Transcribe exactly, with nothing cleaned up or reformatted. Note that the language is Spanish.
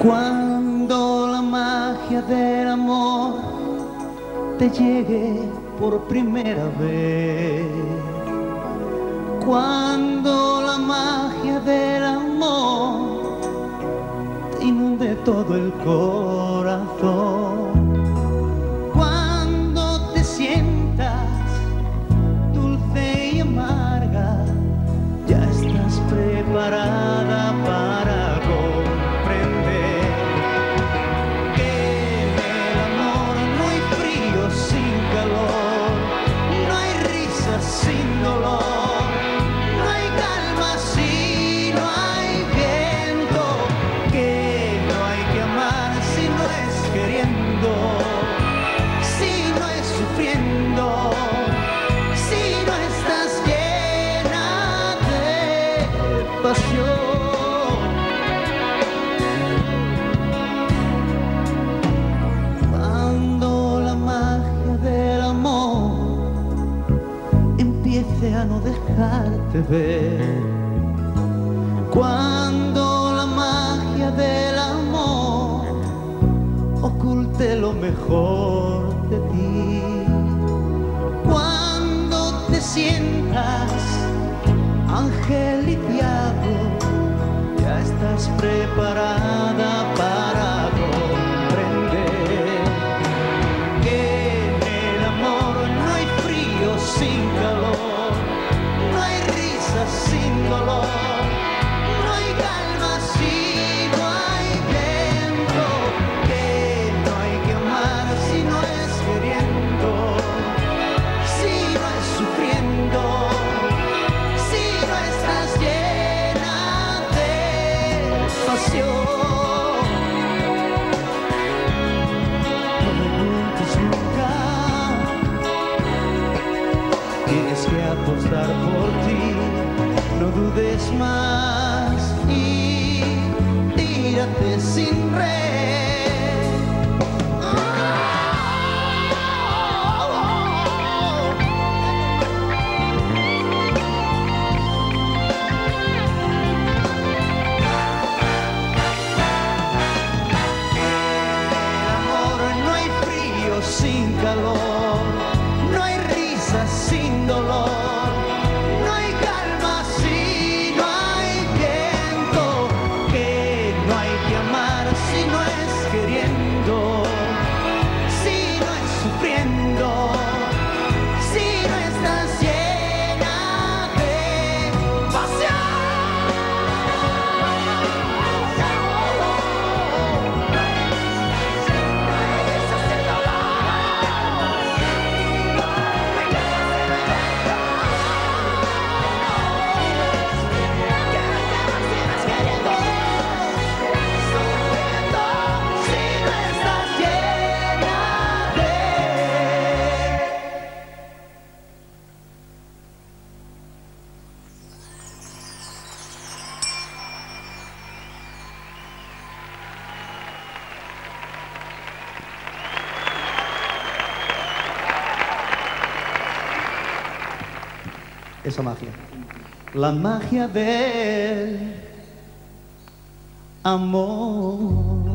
Cuando la magia del amor te llegue por primera vez, cuando la magia del amor te inunde todo el corazón, cuando te sientas dulce y amarga, ya estás preparada para comprender que en el amor no hay frío sin calor, no hay risa sin dolor, no hay calma si no hay viento, que no hay que amar si no es queriendo, si no es sufriendo, si no estás llena de pasión. Cuando la magia del amor empiece a no dejarte ver, cuando la magia del amor oculte lo mejor de ti, cuando te sientas ángel y diablo, ya estás preparada para comprender que en el amor no hay frío sin calor, no hay risa sin dolor, no hay calma si no hay viento, que no hay que amar si no es queriendo, si no es sufriendo, si no estás llena de pasión. No me preguntes nunca, tienes que apostar por ti, no dudes más y tírate sin red. No hay frío sin calor, no hay risa sin dolor, no hay calma si no hay viento, que no hay que amar si no es queriendo, si no es sufriendo, si no estás llena de esa magia, la magia del amor.